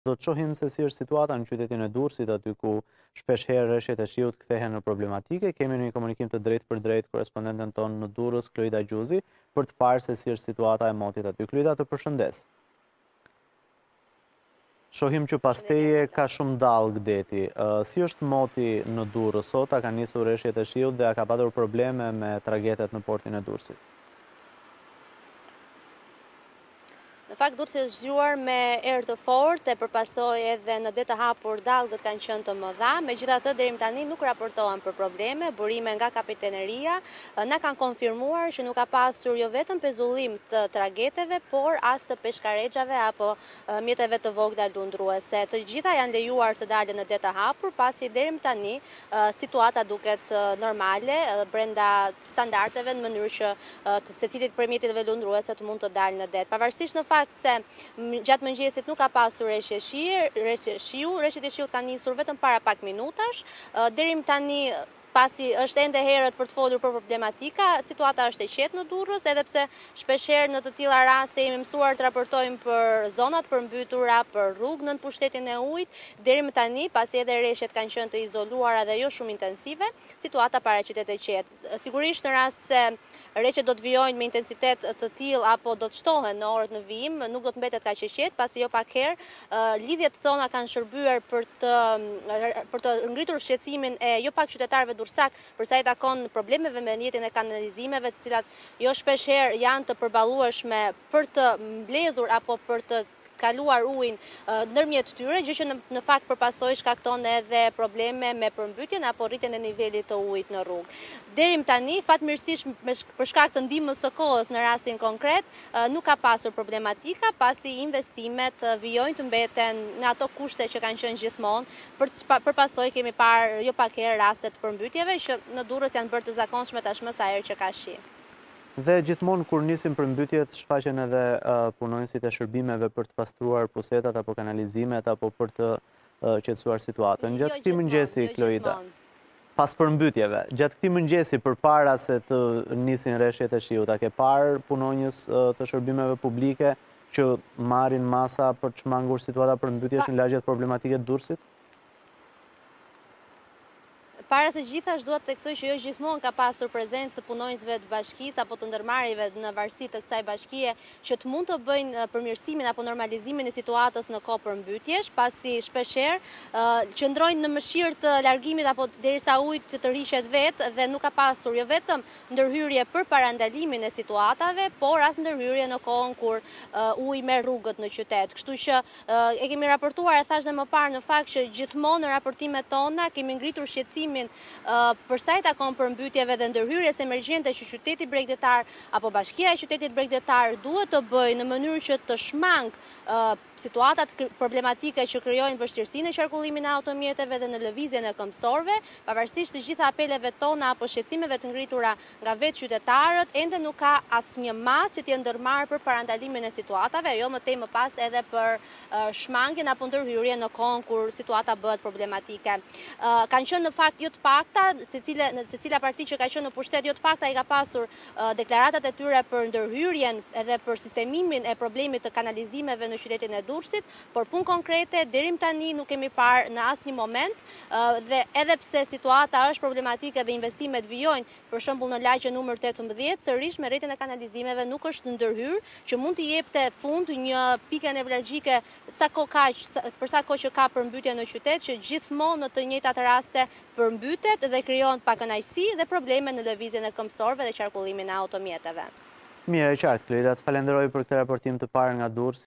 Do të shohim se si është situata në qytetin e Durrësit, aty ku shpesh herë rreshtet e shiut kthehen në problematike. Kemi një komunikim të drejtë për drejtë korespondenten tonë në Durrës, Kloida Gjuzi, për të parë se si është situata e motit aty. Kloida, të përshëndes. Shohim që pas teje ka shumë dallgë deti. Si është moti në Durrës sot? A kanë nisur rreshtet e shiut dhe a ka patur probleme me tragetet në portin e Durrësit? Në fakt, Durrësi është zgjuar me erë të fortë e përpasoj edhe në det të hapur dallgët kanë qenë të mëdha. Megjithatë, deri më tani nuk raportohen për probleme, burime nga kapiteneria na kanë konfirmuar që nuk ka pasur jo vetëm pezullim të trageteve, por as të peshkarexhave apo mjeteve të vogla lundruese. Të gjitha janë lejuar të dalën në det të hapur, pasi deri më tani situata duket normale brenda standardeve në mënyrë që secilit prej mjeteve lundruese të mund të dalë në det. Pavarësisht në fakt se gjatë mëngjesit nuk ka pasur rreshje shiu, rreshtet e shiut kanë nisur vetëm para pak minutash, deri më tani pasi është ende herët për të folur për problematika, situata është e qetë në Durrës, edhe pse shpeshherë në të tilla raste jemi mësuar të raportojmë për zonat përmbytura, për rrugë nën pushtetin e ujit. Deri më tani, pasi edhe rreshtet kanë qenë të izoluara dhe jo shumë intensive, situata paraqitet e qetë. Sigurisht në rast se rreshtet do të vijojnë me intensitet të tillë apo do të shtohen në orët në vijim, nuk do të mbetet kaq e qetë, pasi jo pak herë lidhjet tona kanë shërbyer për të ngritur shqetësimin e jo pak qytetarëve durrësak për sa i takon problemeve me rrjetin e kanalizimeve, të cilat jo shpeshherë janë të përballueshme për të mbledhur apo për të kaluar ujin ndërmjet tyre, gjë që në fakt përpasoj shkakton edhe probleme me përmbytjen apo rritjen e nivelit të ujit në rrugë. Deri më tani, fatmirësisht për shkak të ndihmës së kohës në rastin konkret, nuk ka pasur problematika, pasi investimet vijojnë të mbeten në ato kushte që kanë qenë gjithmonë. Përpasoj kemi parë jo pak herë raste të përmbytjeve që në Durrës janë bërë të zakonshme tashmë sa herë që ka shi. Dhe gjithmonë kur nisin përmbytjet, shfaqen edhe punonësit e shërbimeve për të pastruar pusetat apo kanalizimet apo për të qetësuar situatën. Gjatë këtij mëngjesi, Kloida, pas përmbytjeve, gjatë këtij mëngjesi përpara se të nisin rreshtet e shiut, a ke parë punonjës të shërbimeve publike që marrin masa për të shmangur situata përmbytjesh në lagjet problematike të Durrësit? Para se gjithashtu duhet të theksoj që jo gjithmonë ka pasur prezencë të punonjësve të bashkisë apo të ndërmarrjeve në varësi të kësaj bashkie që të mund të bëjnë përmirësimin apo normalizimin e situatës në kohë përmbytjesh, pasi shpeshherë qëndrojnë në mëshirë të largimit apo derisa uji të rrishet vetë dhe nuk ka pasur jo vetëm ndërhyrje për parandalimin e situatave, por as ndërhyrje në kohën kur uji merr rrugët në qytet. Kështu që e kemi raportuar, e thash dhe më parë, në fakt që gjithmonë në raportimet tona kemi ngritur shqetësimin për sa i takon përmbytjeve dhe ndërhyrjes emergjente që qyteti bregdetar apo bashkia e qytetit bregdetar duhet të bëjë në mënyrë që të shmangë situatat problematike që krijojnë vështirësinë e qarkullimit në automjeteve dhe në lëvizjen e këmbësorëve, pavarësisht të gjitha apeleve tona apo shqetësimeve të ngritura nga vetë qytetarët, ende nuk ka asnjë masë që të jenë ndërmarrë për parandalimin e situatave, jo më tej më pas edhe për shmangjen apo ndërhyrjen në kohën kur situata bëhet problematike. Kanë qenë në fakt jo të pakta, secila parti që ka qenë në pushtet jo të pakta i ka pasur deklaratat e tyre për ndërhyrjen edhe për sistemimin e problemit të kanalizimeve në qytetin e Durrësit, por punë konkrete deri më tani nuk kemi parë në asnjë moment, dhe edhe pse situata është problematike dhe investimet vijojnë, për shembull në lagjen numër 18, sërish me rrjetin e kanalizimeve nuk është ndërhyr, që mund të jepte fund një pike nevralgjike për sa kohë që ka përmbytje në qytet, që gjithmonë në të njëjtat raste përmbytet dhe krijon pakënaqësi dhe probleme në lëvizjen e këmbësorëve dhe qarkullimin e automjeteve. Mirë, e qartë, Kloida, të falenderoj për këtë raportim të parë nga Durrësi.